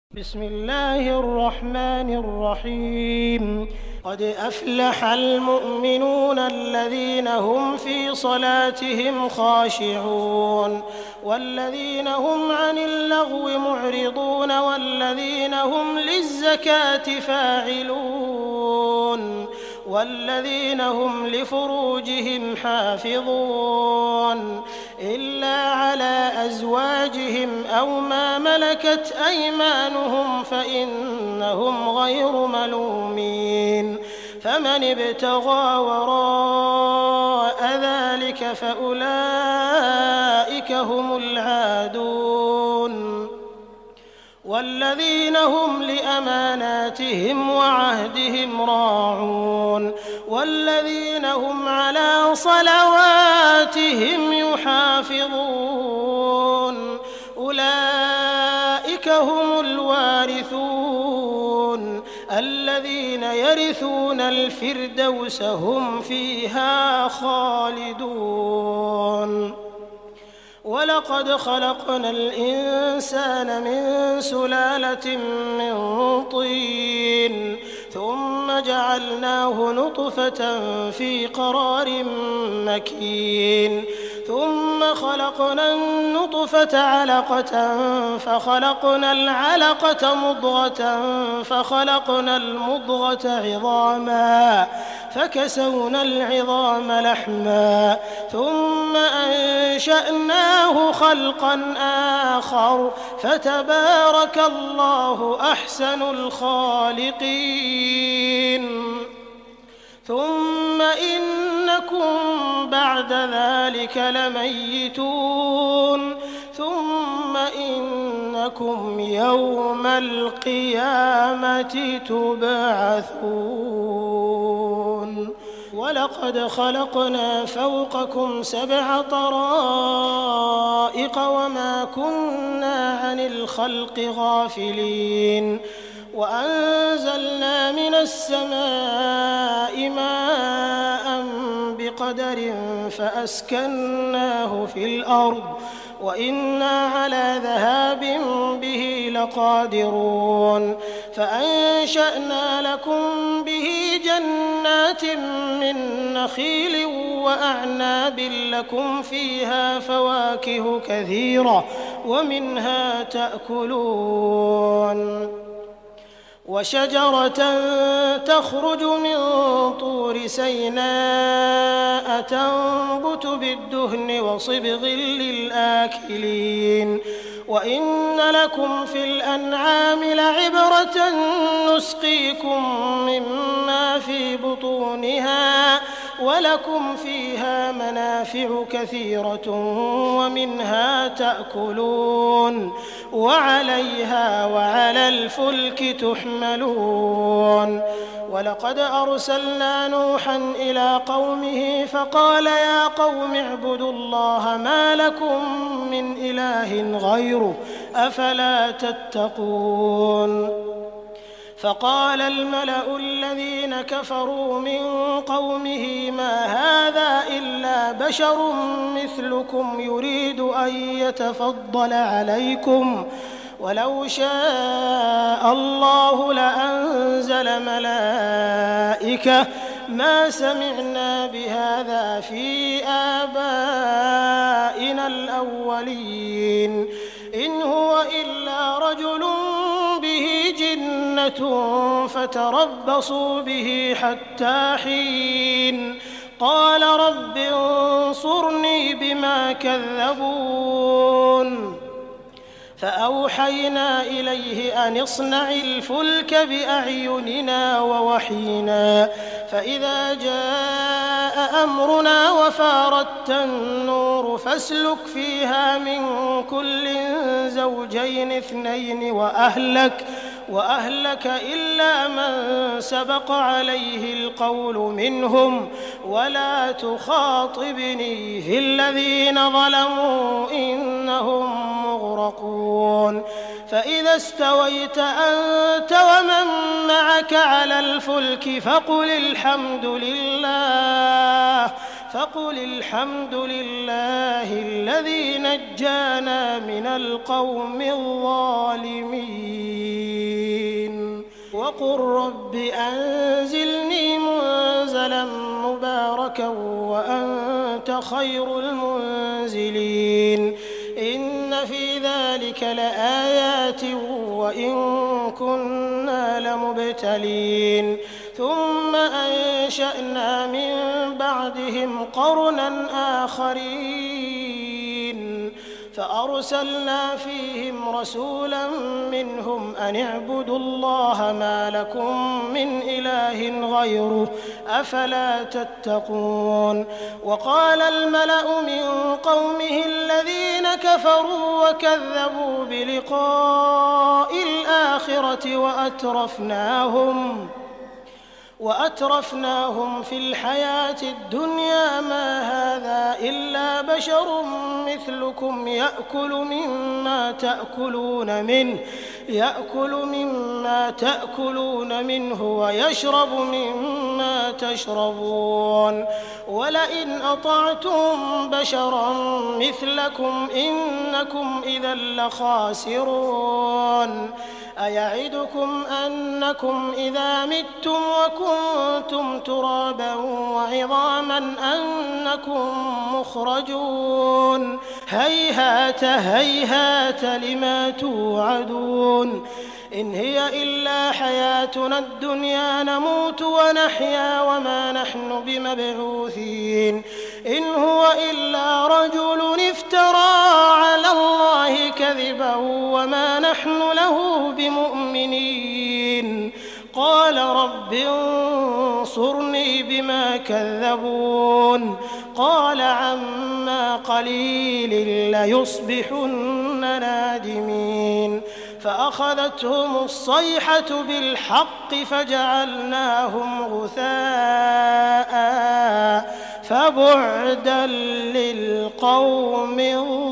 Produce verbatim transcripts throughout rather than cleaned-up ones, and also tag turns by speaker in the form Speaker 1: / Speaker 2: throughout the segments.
Speaker 1: بسم الله الرحمن الرحيم قد أفلح المؤمنون الذين هم في صلاتهم خاشعون والذين هم عن اللغو معرضون والذين هم للزكاة فاعلون والذين هم لفروجهم حافظون إلا على أزواجهم أو ما ملكت أيمانهم فإنهم غير ملومين فمن ابتغى وراء ذلك فأولئك هم العادون والذين هم لأماناتهم وعهدهم راعون والذين هم على صلواتهم يحافظون أولئك هم الوارثون الذين يرثون الفردوس هم فيها خالدون ولقد خلقنا الإنسان من سلالة من طين ثم جعلناه نطفة في قرار مكين ثم خلقنا النطفة علقة فخلقنا العلقة مضغة فخلقنا المضغة عظاما فكسونا العظام لحما ثم أنشأناه خلقا آخر فتبارك الله أحسن الخالقين ثم إنكم بعد ذلك لميتون ثم إنكم يوم القيامة تبعثون ولقد خلقنا فوقكم سبع طرائق وما كنا عن الخلق غافلين وأنزلنا من السماء ماء بقدر فأسكناه في الأرض وإنا على ذهاب به لقادرون فأنشأنا لكم به جنات من نخيل وأعناب لكم فيها فواكه كثيرة ومنها تأكلون وشجرة تخرج من طور سيناء تنبت بالدهن وصبغ للآكلين وإن لكم في الأنعام لعبرة نسقيكم مما في بطونها ولكم فيها منافع كثيرة ومنها تأكلون وعليها وعلى الفلك تحملون ولقد أرسلنا نوحا إلى قومه فقال يا قوم اعبدوا الله ما لكم من إله غيره أفلا تتقون فقال الملأ الذين كفروا من قومه ما هذا إلا بشر مثلكم يريد أن يتفضل عليكم ولو شاء الله لأنزل ملائكة ما سمعنا بهذا في آبائنا الأولين إن هو إلا رجل به جنة فتربصوا به حتى حين قال رب انصرني بما كذبون فأوحينا إليه أن اصنع الفلك بأعيننا ووحينا فإذا جاء أمرنا وفارت النور فاسلك فيها من كل زوجين اثنين وأهلك وأهلك إلا من سبق عليه القول منهم ولا تخاطبني في الذين ظلموا إنهم مغرقون فإذا استويت أنت ومن معك على الفلك فقل الحمد لله فقل الحمد لله الذي نجانا من القوم الظالمين وقل رب أنزلني منزلا مباركا وأنت خير المنزلين إن في ذلك لآيات وإن كنا لمبتلين ثم أنشأنا من بعدهم قرنا آخرين فأرسلنا فيهم رسولا منهم أن اعبدوا الله ما لكم من إله غيره أفلا تتقون وقال الملأ من قومه الذين كفروا وكذبوا بلقاء الآخرة وأترفناهم وأترفناهم في الحياة الدنيا ما هذا إلا بشر مثلكم يأكل مما تأكلون منه يأكل مما تأكلون منه ويشرب مما تشربون ولئن أطعتم بشرا مثلكم إنكم إذا لخاسرون أيعدكم أنكم إذا متم وكنتم ترابا وعظاما أنكم مخرجون هيهات هيهات لما توعدون إن هي إلا حياتنا الدنيا نموت ونحيا وما نحن بمبعوثين إن هو إلا رجل افترى على الله كذبا وما نحن له بمؤمنين قال رب انصرني بما كذبون قال عما قليل ليصبحن نادمين فأخذتهم الصيحة بالحق فجعلناهم غثاء فبعدا للقوم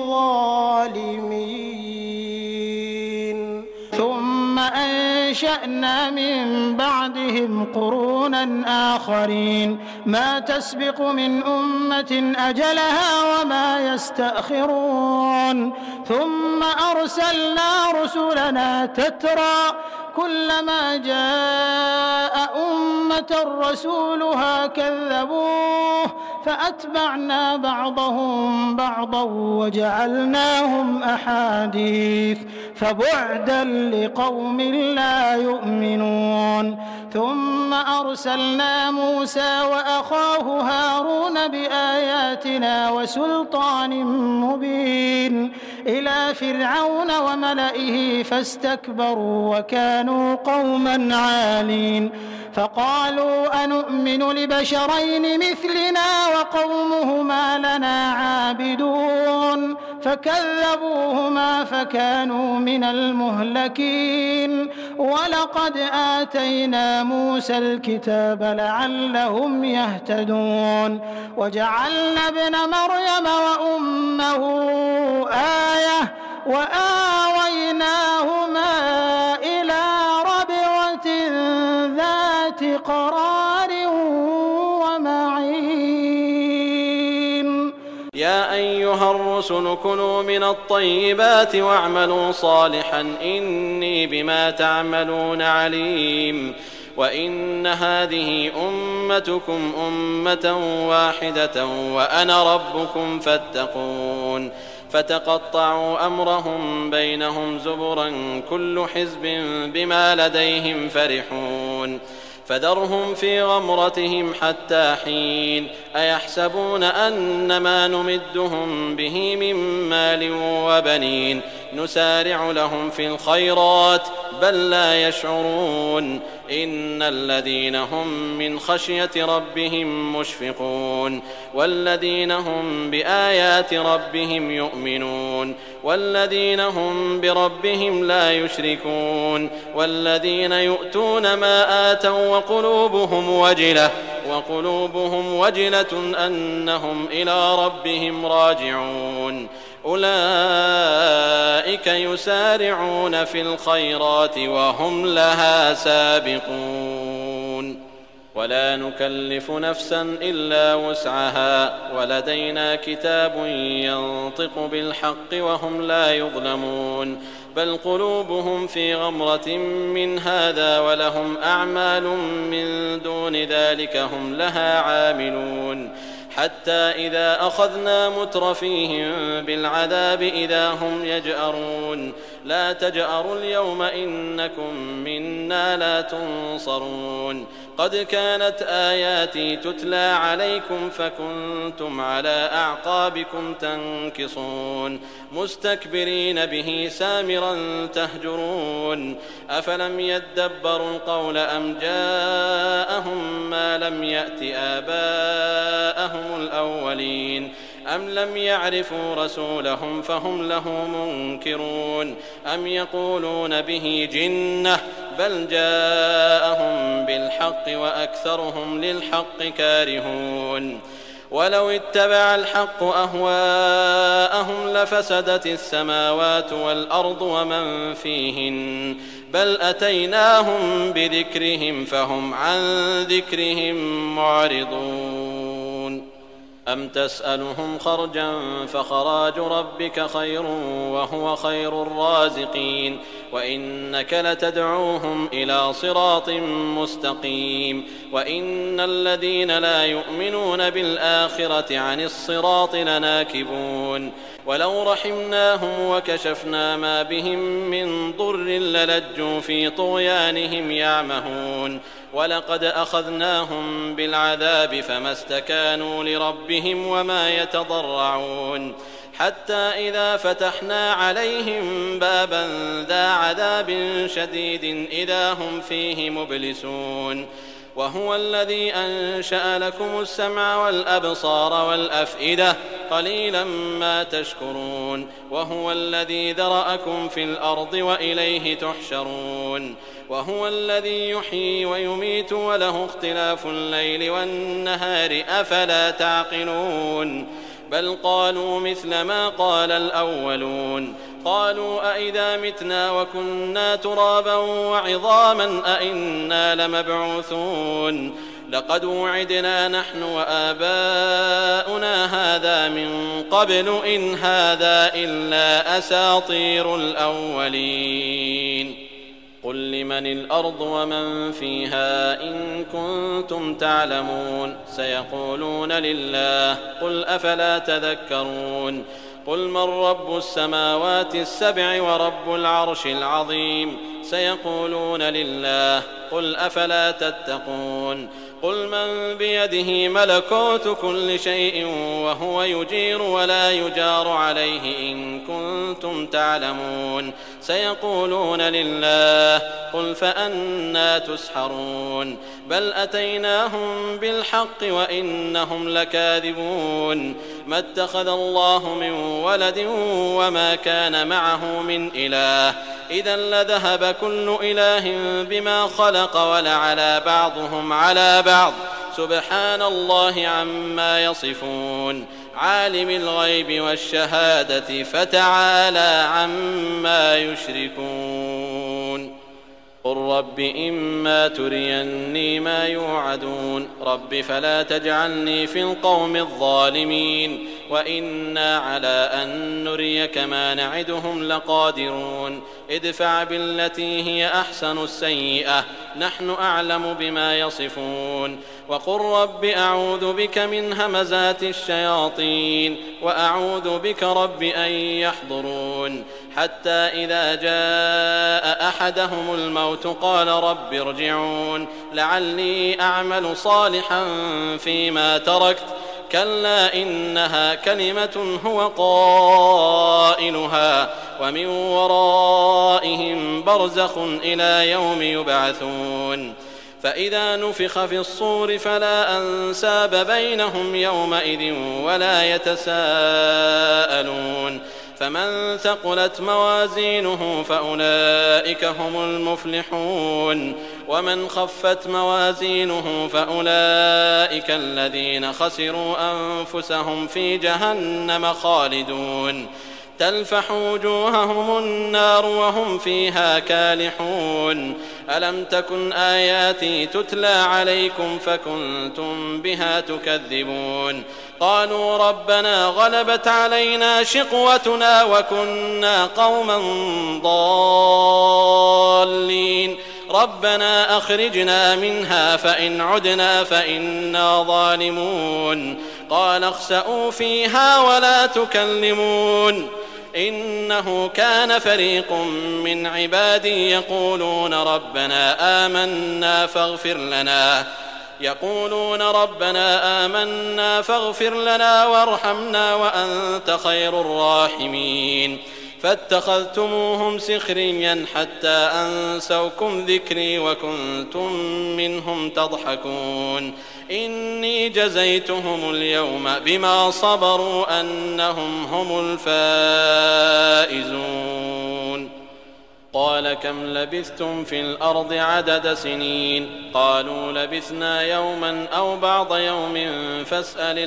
Speaker 1: الظالمين ثم أنشأنا من بعدهم قرونا آخرين ما تسبق من أمة أجلها وما يستأخرون ثم أرسلنا رسلنا تترى كلما جاء أمة رسولها كذبوه فأتبعنا بعضهم بعضا وجعلناهم أحاديث فبعدا لقوم لا يؤمنون ثم أرسلنا موسى وأخاه هارون بآياتنا وسلطان مبين إلى فرعون وملئه فاستكبروا وكانوا قوما عالين فقالوا أنؤمن لبشرين مثلنا وقومهما لنا عابدون فكذبوهما فكانوا من المهلكين ولقد آتينا موسى الكتاب لعلهم يهتدون وجعلنا ابن مريم وأمه آية وآويناهما إلى ربوة ذات قرار ومعين
Speaker 2: يا أيها الرسل كلوا من الطيبات واعملوا صالحا إني بما تعملون عليم وإن هذه أمتكم أمة واحدة وأنا ربكم فاتقون فتقطعوا أمرهم بينهم زبرا كل حزب بما لديهم فرحون فذرهم في غمرتهم حتى حين أيحسبون أن ما نمدهم به من مال وبنين نسارع لهم في الخيرات بل لا يشعرون إن الذين هم من خشية ربهم مشفقون والذين هم بآيات ربهم يؤمنون والذين هم بربهم لا يشركون والذين يؤتون ما آتوا وقلوبهم وجلة وقلوبهم وجلة أنهم إلى ربهم راجعون أولئك يسارعون في الخيرات وهم لها سابقون ولا نكلف نفسا إلا وسعها ولدينا كتاب ينطق بالحق وهم لا يظلمون بل قلوبهم في غمرة من هذا ولهم أعمال من دون ذلك هم لها عاملون حتى إذا أخذنا مترفيهم بالعذاب إذا هم يجأرون لا تجأروا اليوم إنكم منا لا تنصرون قد كانت آياتي تتلى عليكم فكنتم على أعقابكم تنكصون مستكبرين به سامرا تهجرون أفلم يدبروا القول أم جاءهم ما لم يأت آباءهم الأولين أم لم يعرفوا رسولهم فهم له منكرون أم يقولون به جنة بل جاءهم بالحق وأكثرهم للحق كارهون ولو اتبع الحق أهواءهم لفسدت السماوات والأرض ومن فيهن بل أتيناهم بذكرهم فهم عن ذكرهم معرضون أم تسألهم خرجا فخراج ربك خير وهو خير الرازقين وإنك لتدعوهم إلى صراط مستقيم وإن الذين لا يؤمنون بالآخرة عن الصراط لناكبون ولو رحمناهم وكشفنا ما بهم من ضر للجوا في طغيانهم يعمهون ولقد أخذناهم بالعذاب فما استكانوا لربهم وما يتضرعون حتى إذا فتحنا عليهم بابا ذا عذاب شديد إذا هم فيه مبلسون وهو الذي أنشأ لكم السمع والأبصار والأفئدة قليلا ما تشكرون وهو الذي ذرأكم في الأرض وإليه تحشرون وهو الذي يحيي ويميت وله اختلاف الليل والنهار أفلا تعقلون بل قالوا مثل ما قال الأولون قالوا أئذا متنا وكنا ترابا وعظاما أئنا لمبعوثون لقد وعدنا نحن وآباؤنا هذا من قبل إن هذا إلا أساطير الأولين قل لمن الأرض ومن فيها إن كنتم تعلمون سيقولون لله قل أفلا تذكرون قل من رب السماوات السبع ورب العرش العظيم سيقولون لله قل أفلا تتقون قل من بيده ملكوت كل شيء وهو يجير ولا يجار عليه إن كنتم تعلمون سيقولون لله قل فأنى تسحرون بل أتيناهم بالحق وإنهم لكاذبون ما اتخذ الله من ولد وما كان معه من إله إذا لذهب كل إله بما خلق ولعلى بعضهم على بعض سبحان الله عما يصفون عالم الغيب والشهادة فتعالى عما يشركون قل رب إما تريني ما يوعدون رب فلا تجعلني في القوم الظالمين وإنا على أن نريك ما نعدهم لقادرون ادفع بالتي هي أحسن السيئة نحن أعلم بما يصفون وقل رب أعوذ بك من همزات الشياطين وأعوذ بك رب أن يحضرون حتى إذا جاء أحدهم الموت قال رب ارجعون لعلي أعمل صالحا فيما تركت كلا إنها كلمة هو قائلها ومن ورائهم برزخ إلى يوم يبعثون فإذا نفخ في الصور فلا أنساب بينهم يومئذ ولا يتساءلون فمن ثقلت موازينه فأولئك هم المفلحون ومن خفت موازينه فأولئك الذين خسروا أنفسهم في جهنم خالدون تلفح وجوههم النار وهم فيها كالحون ألم تكن آياتي تتلى عليكم فكنتم بها تكذبون قالوا ربنا غلبت علينا شقوتنا وكنا قوما ضالين ربنا أخرجنا منها فإن عدنا فإنا ظالمون قال اخسئوا فيها ولا تكلمون إنه كان فريق من عبادي يقولون ربنا آمنا فاغفر لنا يقولون ربنا آمنا فاغفر لنا وارحمنا وأنت خير الراحمين فاتخذتموهم سخريا حتى أنسوكم ذكري وكنتم منهم تضحكون إني جزيتهم اليوم بما صبروا أنهم هم الفائزون قال كم لبثتم في الأرض عدد سنين قالوا لبثنا يوما أو بعض يوم فاسأل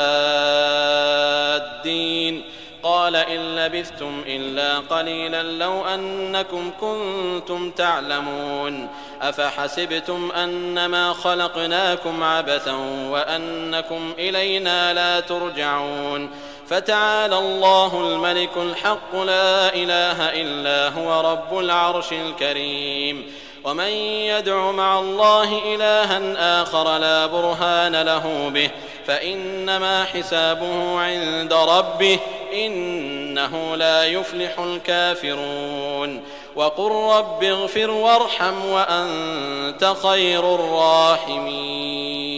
Speaker 2: العادين قال إن لبثتم إلا قليلا لو أنكم كنتم تعلمون أفحسبتم أنما خلقناكم عبثا وأنكم إلينا لا ترجعون فتعالى الله الملك الحق لا إله إلا هو رب العرش الكريم ومن يدع مع الله إلها آخر لا برهان له به فإنما حسابه عند ربه إنه لا يفلح الكافرون وقل رب اغفر وارحم وأنت خير الراحمين